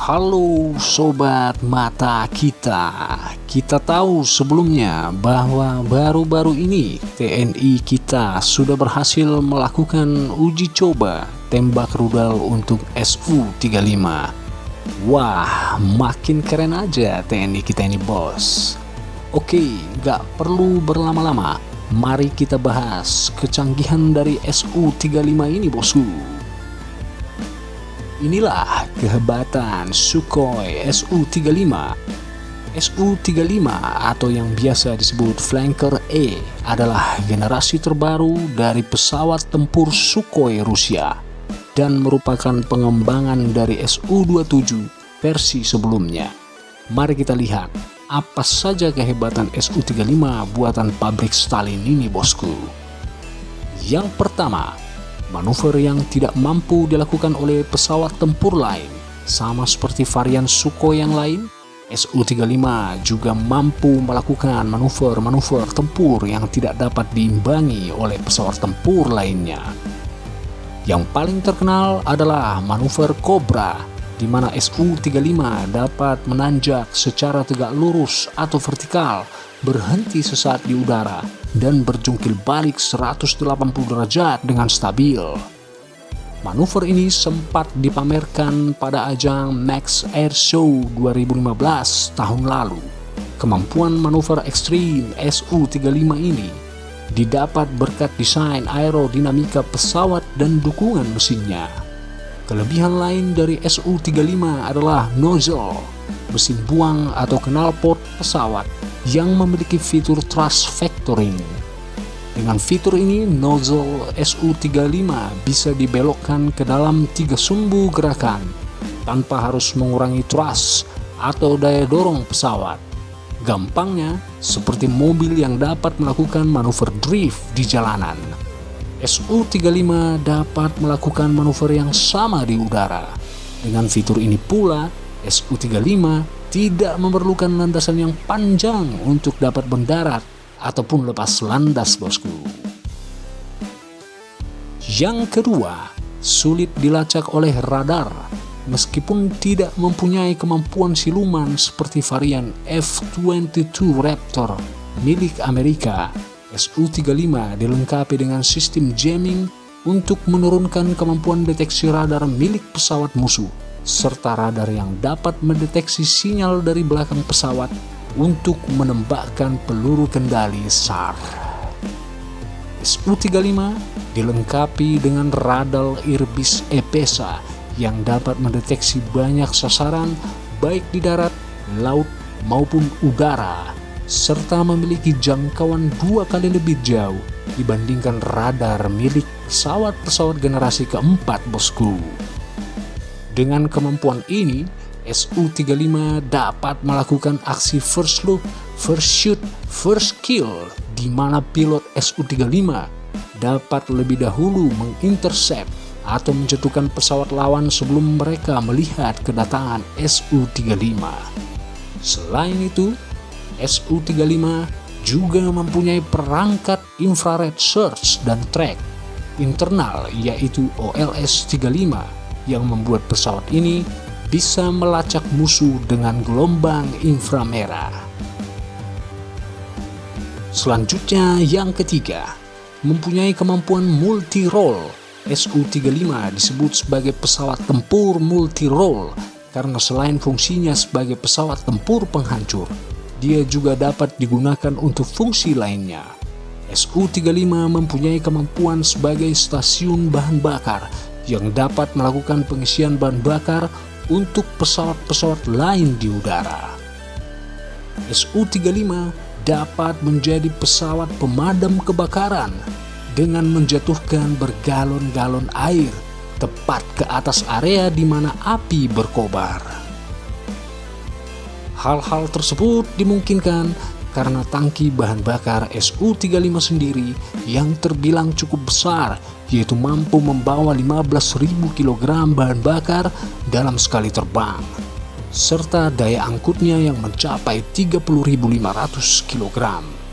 Halo sobat mata kita tahu sebelumnya bahwa baru-baru ini TNI kita sudah berhasil melakukan uji coba tembak rudal untuk Su-35. Wah, makin keren aja TNI kita ini bos. Oke, gak perlu berlama-lama, mari kita bahas kecanggihan dari Su-35 ini bosku. Inilah kehebatan Sukhoi Su-35. Su-35 atau yang biasa disebut Flanker E adalah generasi terbaru dari pesawat tempur Sukhoi Rusia dan merupakan pengembangan dari Su-27 versi sebelumnya. Mari kita lihat apa saja kehebatan Su-35 buatan pabrik Stalin ini bosku. Yang pertama, manuver yang tidak mampu dilakukan oleh pesawat tempur lain. Sama seperti varian Sukhoi yang lain, Su-35 juga mampu melakukan manuver-manuver tempur yang tidak dapat diimbangi oleh pesawat tempur lainnya. Yang paling terkenal adalah manuver Cobra, di mana Su-35 dapat menanjak secara tegak lurus atau vertikal, berhenti sesaat di udara, dan berjungkil balik 180 derajat dengan stabil. Manuver ini sempat dipamerkan pada ajang Max Air Show 2015 tahun lalu. Kemampuan manuver ekstrim Su-35 ini didapat berkat desain aerodinamika pesawat dan dukungan mesinnya. Kelebihan lain dari Su-35 adalah nozzle, mesin buang atau knalpot pesawat yang memiliki fitur thrust vectoring. Dengan fitur ini, nozzle Su-35 bisa dibelokkan ke dalam 3 sumbu gerakan tanpa harus mengurangi thrust atau daya dorong pesawat. Gampangnya, seperti mobil yang dapat melakukan manuver drift di jalanan. Su-35 dapat melakukan manuver yang sama di udara. Dengan fitur ini pula, Su-35 tidak memerlukan landasan yang panjang untuk dapat mendarat ataupun lepas landas bosku. Yang kedua, sulit dilacak oleh radar. Meskipun tidak mempunyai kemampuan siluman seperti varian F-22 Raptor milik Amerika, Su-35 dilengkapi dengan sistem jamming untuk menurunkan kemampuan deteksi radar milik pesawat musuh, serta radar yang dapat mendeteksi sinyal dari belakang pesawat untuk menembakkan peluru kendali SAR. Su-35 dilengkapi dengan radar Irbis EPESA yang dapat mendeteksi banyak sasaran baik di darat, laut, maupun udara, serta memiliki jangkauan 2 kali lebih jauh dibandingkan radar milik pesawat-pesawat generasi keempat bosku. Dengan kemampuan ini, Su-35 dapat melakukan aksi first look, first shoot, first kill, di mana pilot Su-35 dapat lebih dahulu mengintercept atau menjatuhkan pesawat lawan sebelum mereka melihat kedatangan Su-35. Selain itu, Su-35 juga mempunyai perangkat infrared search dan track internal yaitu OLS-35 yang membuat pesawat ini bisa melacak musuh dengan gelombang inframerah. Selanjutnya yang ketiga, mempunyai kemampuan multi-role. Su-35 disebut sebagai pesawat tempur multi-role karena selain fungsinya sebagai pesawat tempur penghancur, dia juga dapat digunakan untuk fungsi lainnya. Su-35 mempunyai kemampuan sebagai stasiun bahan bakar yang dapat melakukan pengisian bahan bakar untuk pesawat-pesawat lain di udara. Su-35 dapat menjadi pesawat pemadam kebakaran dengan menjatuhkan bergalon-galon air tepat ke atas area di mana api berkobar. Hal-hal tersebut dimungkinkan karena tangki bahan bakar Su-35 sendiri yang terbilang cukup besar, yaitu mampu membawa 15.000 kg bahan bakar dalam sekali terbang, serta daya angkutnya yang mencapai 30.500 kg.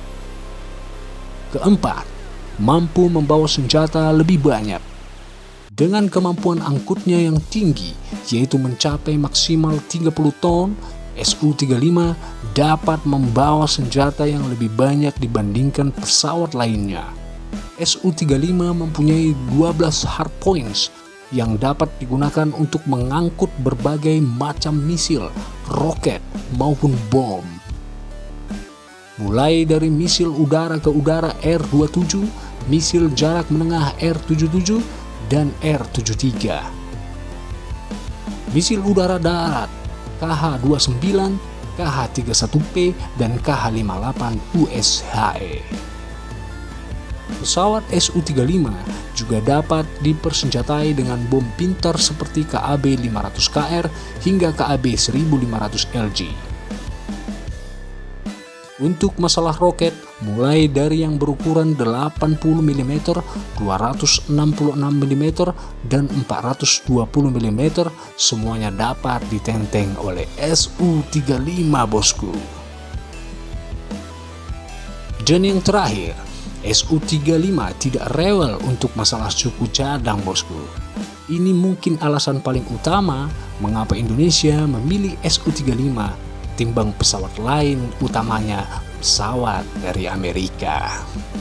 Keempat, mampu membawa senjata lebih banyak. Dengan kemampuan angkutnya yang tinggi, yaitu mencapai maksimal 30 ton, Su-35 dapat membawa senjata yang lebih banyak dibandingkan pesawat lainnya. Su-35 mempunyai 12 hardpoints yang dapat digunakan untuk mengangkut berbagai macam misil, roket, maupun bom. Mulai dari misil udara ke udara R-27, misil jarak menengah R-77, dan R-73. Misil udara darat KH-29, KH-31P, dan KH-58 USHE. Pesawat Su-35 juga dapat dipersenjatai dengan bom pintar seperti KAB-500KR hingga KAB-1500LG. Untuk masalah roket, mulai dari yang berukuran 80 mm, 266 mm, dan 420 mm, semuanya dapat ditenteng oleh Su-35, bosku. Dan yang terakhir, Su-35 tidak rewel untuk masalah suku cadang, bosku. Ini mungkin alasan paling utama mengapa Indonesia memilih Su-35 timbang pesawat lain, utamanya pesawat dari Amerika.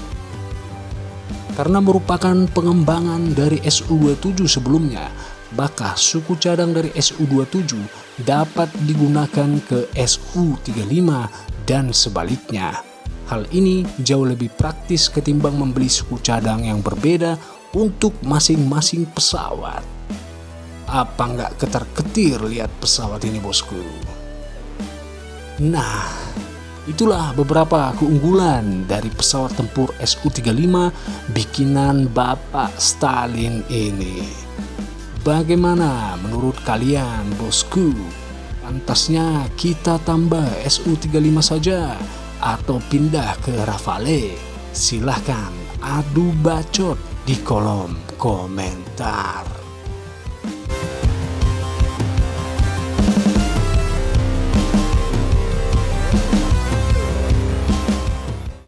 Karena merupakan pengembangan dari Su-27 sebelumnya, maka suku cadang dari Su-27 dapat digunakan ke Su-35 dan sebaliknya. Hal ini jauh lebih praktis ketimbang membeli suku cadang yang berbeda untuk masing-masing pesawat. Apa nggak ketar-ketir lihat pesawat ini, bosku? Nah, itulah beberapa keunggulan dari pesawat tempur Su-35 bikinan Bapak Stalin ini. Bagaimana menurut kalian, bosku? Pantasnya kita tambah Su-35 saja atau pindah ke Rafale? Silahkan adu bacot di kolom komentar.